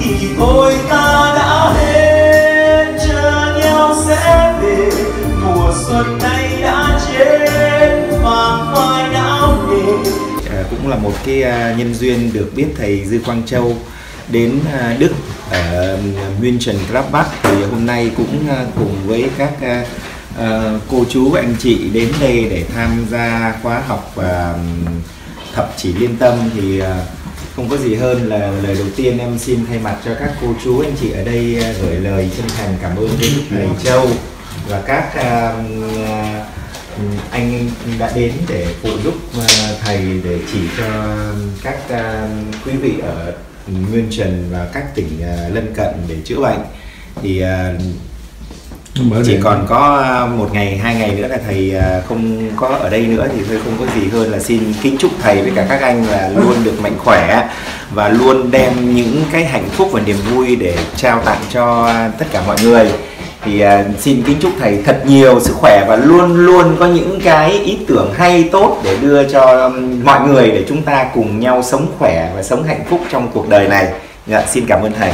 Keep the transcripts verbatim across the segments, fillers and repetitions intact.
thì thôi ta đã hết, chờ nhau sẽ về. Mùa xuân này đã chết, vàng phai não nề. À, cũng là một cái uh, nhân duyên được biết thầy Dư Quang Châu đến uh, Đức ở uh, München Gladbach. Thì hôm nay cũng uh, cùng với các uh, uh, cô chú anh chị đến đây để tham gia khóa học uh, thập chỉ liên tâm. Thì uh, không có gì hơn là lời đầu tiên em xin thay mặt cho các cô chú anh chị ở đây uh, gửi lời chân thành cảm ơn đến thầy Châu và các uh, uh, anh đã đến để phụ giúp thầy để chỉ cho các quý vị ở München và các tỉnh lân cận để chữa bệnh. Thì chỉ còn có một ngày hai ngày nữa là thầy không có ở đây nữa, thì tôi không có gì hơn là xin kính chúc thầy với cả các anh là luôn được mạnh khỏe và luôn đem những cái hạnh phúc và niềm vui để trao tặng cho tất cả mọi người. Thì uh, xin kính chúc thầy thật nhiều sức khỏe và luôn luôn có những cái ý tưởng hay tốt để đưa cho um, mọi người, để chúng ta cùng nhau sống khỏe và sống hạnh phúc trong cuộc đời này. Dạ, xin cảm ơn thầy.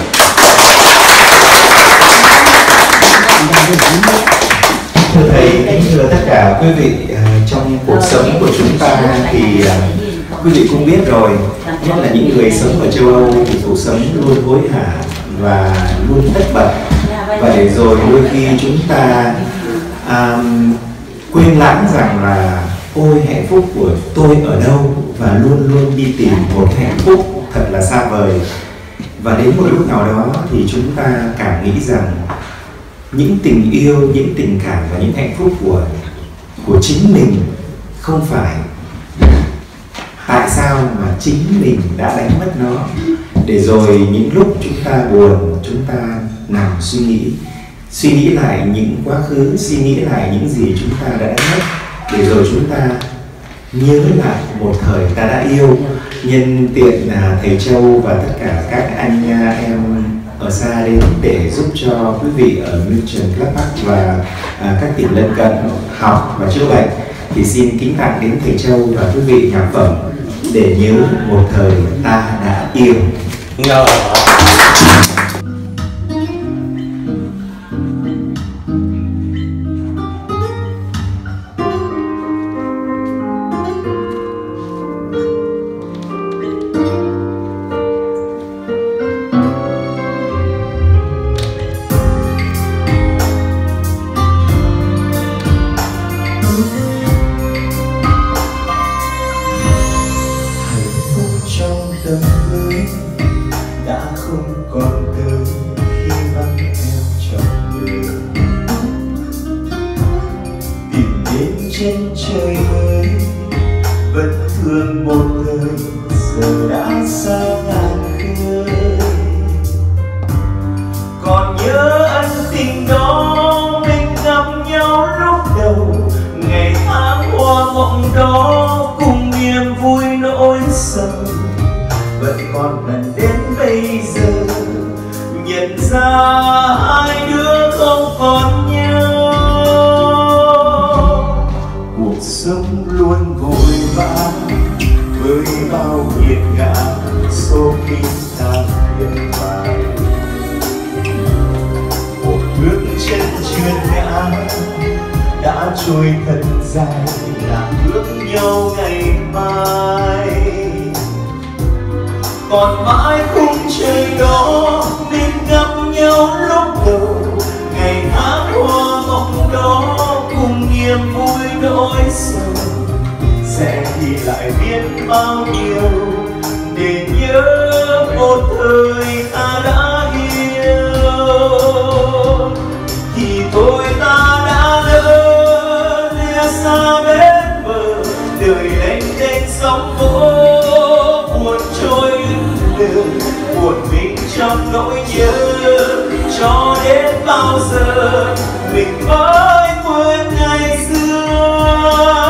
Thưa thầy, kính thưa tất cả quý vị, uh, trong cuộc sống của chúng ta thì uh, quý vị cũng biết rồi, nhất là những người sống ở châu Âu thì cuộc sống luôn hối hả và luôn tất bật. Và để rồi đôi khi chúng ta um, quên lãng rằng là ôi hạnh phúc của tôi ở đâu, và luôn luôn đi tìm một hạnh phúc thật là xa vời. Và đến một lúc nào đó thì chúng ta cảm nghĩ rằng những tình yêu, những tình cảm và những hạnh phúc của của chính mình không phải. Tại sao mà chính mình đã đánh mất nó? Để rồi những lúc chúng ta buồn, chúng ta nằm suy nghĩ, suy nghĩ lại những quá khứ, suy nghĩ lại những gì chúng ta đã đánh mất, để rồi chúng ta nhớ lại một thời ta đã yêu. Nhân tiện là thầy Châu và tất cả các anh em ở xa đến để giúp cho quý vị ở München Gladbach và à, các tỉnh lân cận học và chữa bệnh, thì xin kính tặng đến thầy Châu và quý vị nhạc phẩm để nhớ một thời ta đã yêu. No. Đã không còn tới khi vắng em trong đường, tìm đến trên trời mới vẫn thương một thời, giờ đã xa ngàn khơi. Còn nhớ ân tình đó mình gặp nhau lúc đầu, ngày tháng hoa mộng đó cùng niềm vui nỗi sầu, vẫn còn lần đến bây giờ nhận ra hai đứa không còn nhau. Cuộc sống luôn vội vã với bao nghiệt ngã, số kinh ta hiền vài. Một bước chân chưa ngã đã trôi thật dài, là ước nhau ngày mai. Còn mãi khung trời đó mình gặp nhau lúc đầu, ngày tháng hoa mộng đó cùng niềm vui nỗi sầu, sẽ ghi lại biết bao nhiêu để nhớ một thời ta đã yêu. Thì thôi ta đã lỡ lìa xa bên bờ, đời lênh đênh sóng vỗ buồn trôi đường, buồn mình trong nỗi nhớ, cho đến bao giờ mình mới quên ngày xưa.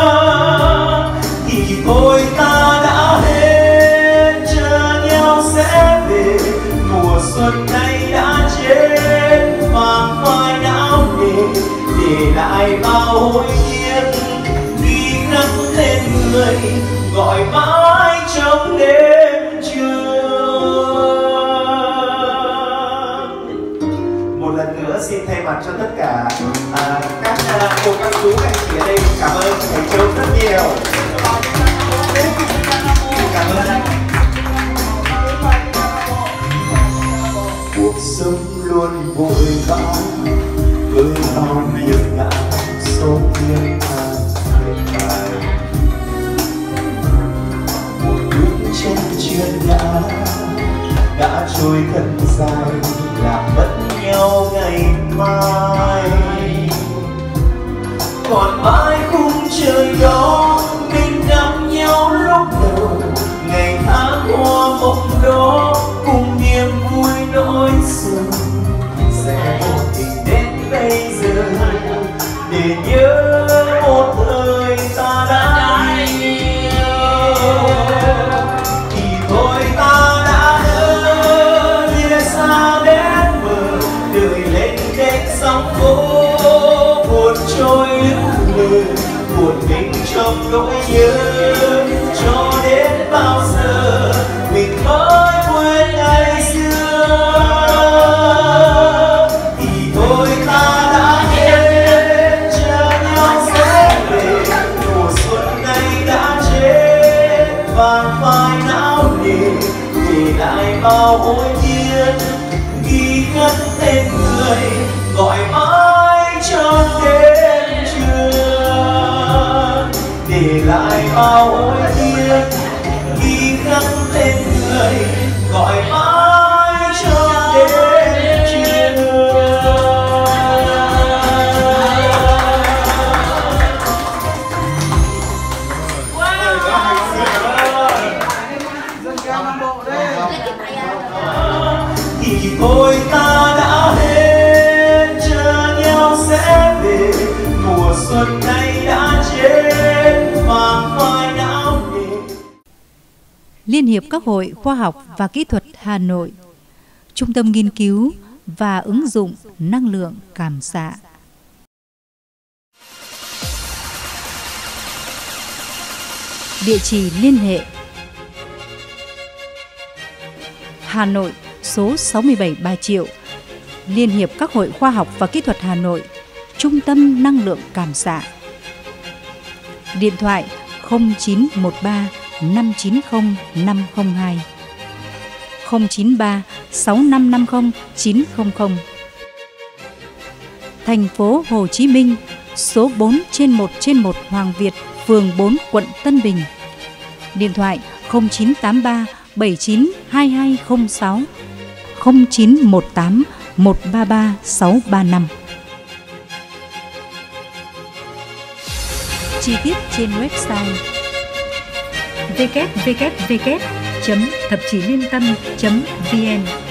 Thì thôi ta đã hết, chờ nhau sẽ về. Mùa xuân này đã chết, vàng phai não nề, để lại bao hối tiếc. Vì nắng lên người gọi mãi trong đêm trưa. xin thay mặt cho tất cả à, các à, cô các chú các anh chị ở đây cảm ơn thầy Châu rất nhiều. Cảm ơn anh. Cuộc sống luôn vội vã với bao việc ngã số thiên than bài. Một bước trên chuyên đã đã trôi thật dài làm mất nhau ngày mai. Còn mãi khung trời đó mình gặp nhau lúc đầu, ngày tháng hoa mộng đó cùng niềm vui nỗi sầu sẽ vô tình đến bây giờ để nhớ một thời ta đã yêu. Thì thôi ta đã lỡ lìa xa đến bờ, đời lên đếch sóng vỗ buồn trôi lững lờ, buồn mình trong nỗi nhớ cho đến bao giờ mình mới quên ngày xưa. Thì thôi ta đã hết chờ nhau sẽ về, mùa xuân này đã chết vàng phai não nề, để lại bao hối tiếc ghi khắc tên người gọi mãi cho đến trưa, để lại bao hối tiếc ghi khắc tên người gọi mãi cho đến trưa. Thì thôi ta đã hết chờ nhau sẽ về, mùa xuân này đã chết vàng phai não nề. Liên hiệp các hội khoa học và kỹ thuật Hà Nội, Trung tâm nghiên cứu và ứng dụng năng lượng cảm xạ. Địa chỉ liên hệ: Hà Nội, số sáu mươi bảy Bà Triệu, Liên hiệp các hội khoa học và kỹ thuật Hà Nội, Trung tâm năng lượng cảm xạ. Điện thoại không chín một ba năm chín không năm không hai, không chín ba sáu năm năm không chín không không. Thành phố Hồ Chí Minh, số bốn trên một trên một Hoàng Việt, phường bốn, quận Tân Bình. Điện thoại không chín tám ba bảy chín hai hai không sáu, không chín một tám một ba ba sáu ba năm. Chi tiết trên website w w w chấm thập chí liên tâm chấm v n.